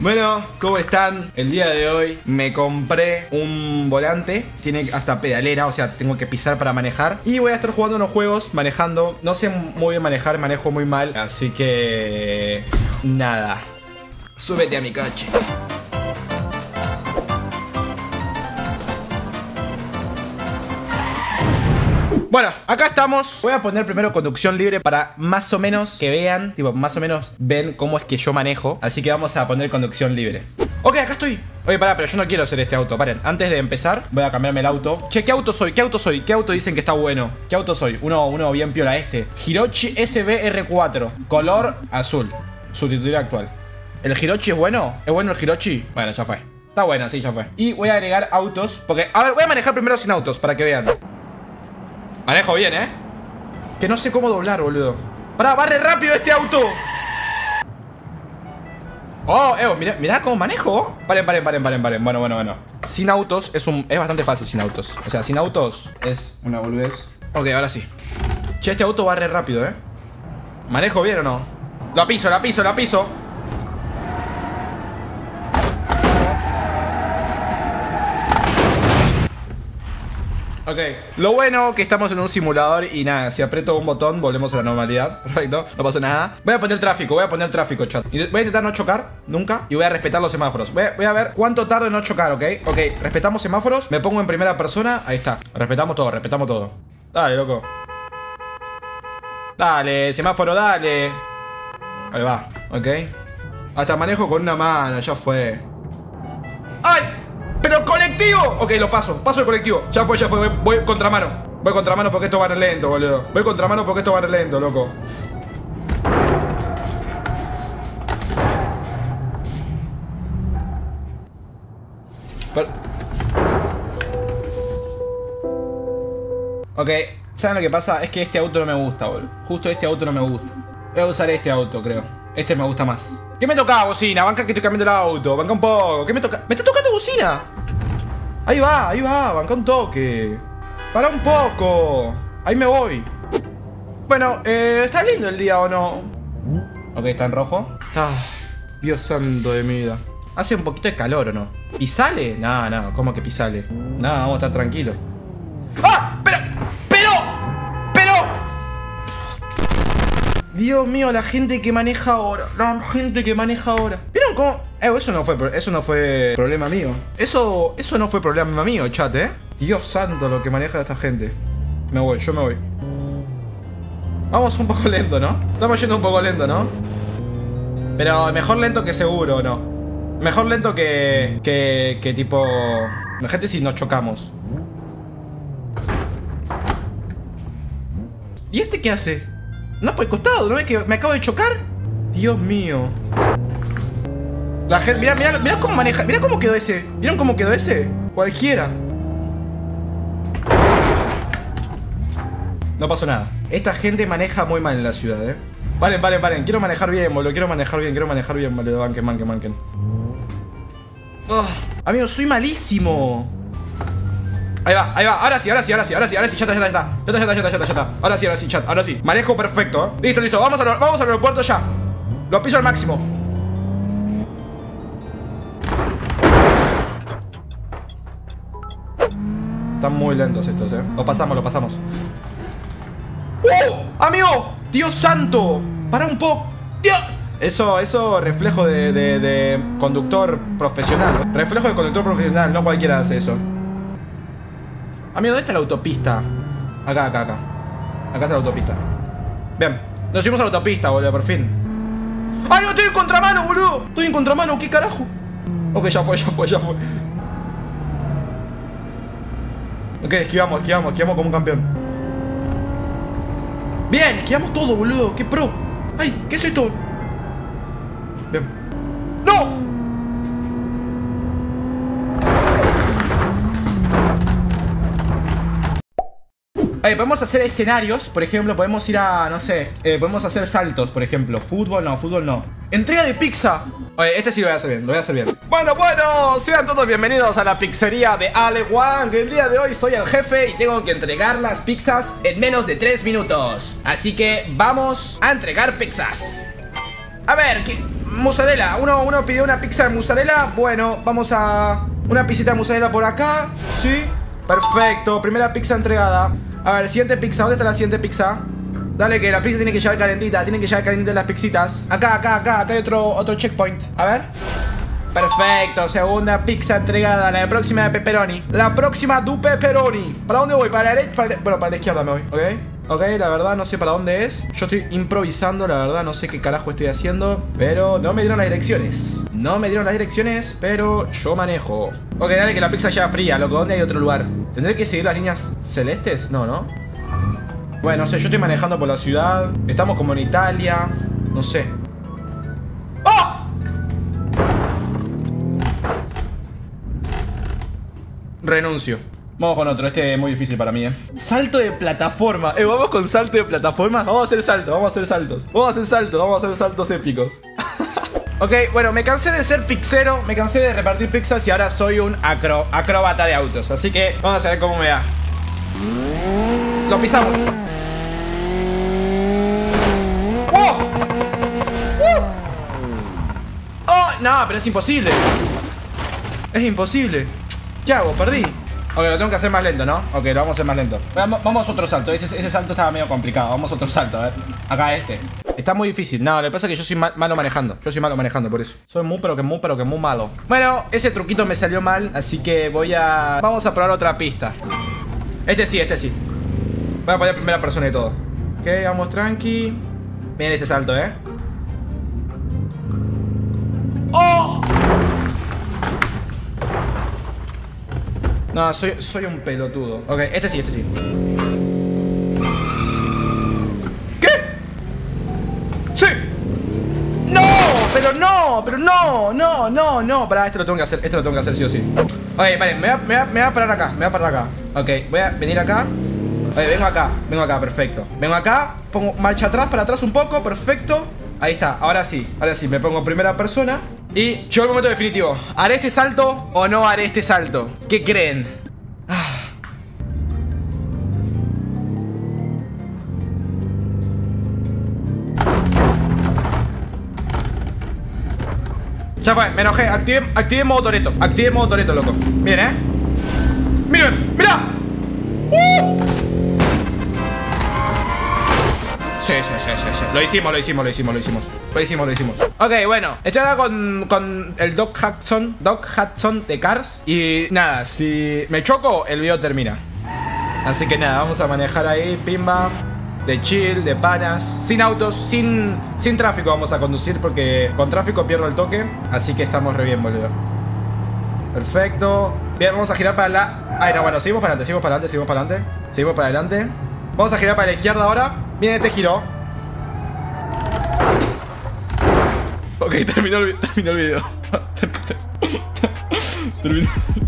Bueno, ¿cómo están? El día de hoy me compré un volante. Tiene hasta pedalera, o sea, tengo que pisar para manejar. Y voy a estar jugando unos juegos, manejando. No sé muy bien manejar, manejo muy mal. Así que... nada. Súbete a mi coche. Bueno, acá estamos. Voy a poner primero conducción libre para más o menos que vean, tipo, más o menos ven cómo es que yo manejo. Así que vamos a poner conducción libre. Ok, acá estoy. Oye, pará, pero yo no quiero hacer este auto. Paren, antes de empezar voy a cambiarme el auto. Che, ¿qué auto soy? ¿Qué auto soy? ¿Qué auto dicen que está bueno? ¿Qué auto soy? Uno bien piola este. Hirochi SBR4, color azul. Sustituir actual. ¿El Hirochi es bueno? ¿Es bueno el Hirochi? Bueno, ya fue. Está bueno, sí, ya fue. Y voy a agregar autos, porque... a ver, voy a manejar primero sin autos, para que vean. Manejo bien, ¿eh? Que no sé cómo doblar, boludo. Pará, barre rápido este auto. Oh, mirá cómo manejo. Paren. Bueno. Sin autos es bastante fácil sin autos. O sea, sin autos es una boludez. Ok, ahora sí. Che, este auto barre rápido, ¿eh? ¿Manejo bien o no? La piso. Ok, lo bueno que estamos en un simulador y nada, si aprieto un botón volvemos a la normalidad. Perfecto, no pasa nada. Voy a poner tráfico, chat. Y voy a intentar no chocar, nunca. Y voy a respetar los semáforos. Voy a ver cuánto tardo en no chocar, ¿ok? Ok, respetamos semáforos. Me pongo en primera persona, ahí está. Respetamos todo. Dale, loco. Dale, semáforo, dale. Ahí va, ok. Hasta manejo con una mano, ya fue. ¡Ay! ¡Pero colectivo! Ok, lo paso el colectivo. Ya fue, voy contramano. Voy contramano porque esto va en lento, boludo. Loco. Ok, ¿saben lo que pasa? Es que este auto no me gusta, boludo. Justo este auto no me gusta. Voy a usar este auto, creo. Este me gusta más. ¿Qué me toca, bocina? Banca que estoy cambiando el auto. Banca un poco. ¿Qué me toca? ¡Me está tocando bocina! Ahí va. Banca un toque. Para un poco. Ahí me voy. Bueno, ¿está lindo el día o no? Ok, está en rojo. Dios santo de mi vida. Hace un poquito de calor, ¿o no? ¿Pisale? No. ¿Cómo que pisale? No, vamos a estar tranquilos. ¡Ah! ¡Pero! Dios mío, la gente que maneja ahora. ¿Vieron cómo? Eso no fue problema mío. Eso no fue problema mío, chat, ¿eh? Dios santo lo que maneja esta gente. Yo me voy. Vamos un poco lento, ¿no? Estamos yendo un poco lento, ¿no? Pero mejor lento que seguro, ¿no? Mejor lento que tipo... Imagínate si nos chocamos. ¿Y este qué hace? No, por el costado, ¿no ves que me acabo de chocar? Dios mío. La gente, mirá cómo maneja. Mirá cómo quedó ese. ¿Vieron cómo quedó ese? Cualquiera. No pasó nada. Esta gente maneja muy mal en la ciudad, ¿eh? Paren. Quiero manejar bien, boludo. Quiero manejar bien, boludo. Banquen. Amigo, soy malísimo. Ahí va. Ahora sí, ya está. Ahora sí, chat. Ahora sí. Manejo perfecto, ¿eh? Listo. Vamos al aeropuerto ya. Lo piso al máximo. Están muy lentos estos, ¿eh? Lo pasamos. ¡Amigo! ¡Dios santo! ¡Para un poco! ¡Dios! Eso reflejo de conductor profesional. Reflejo de conductor profesional, no cualquiera hace eso. Amigo, ¿dónde está la autopista? Acá. Acá está la autopista. Bien, nos subimos a la autopista, boludo, por fin. ¡Ay, no! Estoy en contramano, boludo. ¿Qué carajo? Ok, ya fue. Ok, esquivamos como un campeón. Bien, esquivamos todo, boludo. ¡Qué pro! ¡Ay! ¿Qué es esto? Bien. ¡No! Podemos hacer escenarios, por ejemplo, podemos ir a, no sé, podemos hacer saltos, por ejemplo. Fútbol no. Entrega de pizza. Oye, este sí lo voy a hacer bien, Bueno, sean todos bienvenidos a la pizzería de Ale Wang. El día de hoy soy el jefe y tengo que entregar las pizzas en menos de 3 minutos. Así que vamos a entregar pizzas. A ver, mozzarella. Uno pidió una pizza de mozzarella. Bueno, vamos a... Una pizzita de mozzarella por acá. Sí. Perfecto. Primera pizza entregada. A ver, siguiente pizza. ¿Dónde está la siguiente pizza? Dale, que la pizza tiene que llegar calentita. Tienen que llegar calentitas las pizzitas. Acá hay otro checkpoint. A ver. Perfecto, segunda pizza entregada. La próxima de pepperoni. La próxima du pepperoni. ¿Para dónde voy? ¿Para la derecha? Bueno, para la izquierda me voy, ¿ok? Ok, la verdad no sé para dónde es. Yo estoy improvisando, la verdad no sé qué carajo estoy haciendo. Pero no me dieron las direcciones. No me dieron las direcciones, pero yo manejo. Ok, dale que la pizza ya fría, loco. ¿Dónde hay otro lugar? ¿Tendré que seguir las líneas celestes? No, ¿no? Bueno, no sé, yo estoy manejando por la ciudad. Estamos como en Italia. No sé. ¡Oh! Renuncio. Vamos con otro, este es muy difícil para mí, Salto de plataforma. Vamos con salto de plataforma. Vamos a hacer saltos, vamos a hacer saltos. Vamos a hacer saltos, vamos a hacer saltos épicos. Ok, bueno, me cansé de ser pizzero. Me cansé de repartir pizzas y ahora soy un acróbata de autos. Así que vamos a ver cómo me va. Lo pisamos. ¡Oh! ¡Oh! No, pero es imposible. Es imposible. ¿Qué hago? Perdí. Ok, lo tengo que hacer más lento, ¿no? Ok, lo vamos a hacer más lento. Vamos a otro salto. Ese salto estaba medio complicado. Vamos a otro salto, a ver. Acá este. Está muy difícil. No, lo que pasa es que yo soy malo manejando. Yo soy malo manejando, por eso. Soy muy malo. Bueno, ese truquito me salió mal. Así que vamos a probar otra pista. Este sí. Voy a poner primera persona y todo. Ok, vamos tranqui. Miren este salto, ¡Oh! No, soy un pelotudo. Ok, este sí. ¿Qué? ¡Sí! ¡No! Pero no. Pará, este lo tengo que hacer sí o sí. Ok, vale, me voy a parar acá. Ok, voy a venir acá. Ok, vengo acá, perfecto. Vengo acá, pongo marcha atrás, para atrás un poco, perfecto. Ahí está, ahora sí, me pongo en primera persona. Y llegó el momento definitivo. ¿Haré este salto o no haré este salto? ¿Qué creen? Ya fue, me enojé. Activé modo Toretto, loco. Miren, Miren, mira. Sí. Lo hicimos. Ok, bueno, estoy acá con el Doc Hudson de Cars. Y nada, si me choco, el video termina. Así que nada, vamos a manejar ahí, pimba. De chill, de panas, sin autos, sin tráfico vamos a conducir. Porque con tráfico pierdo el toque. Así que estamos re bien, boludo. Perfecto. Bien, vamos a girar para la... Ay, no, bueno, seguimos para adelante. Vamos a girar para la izquierda ahora. Viene este giro. Ok, terminó el video.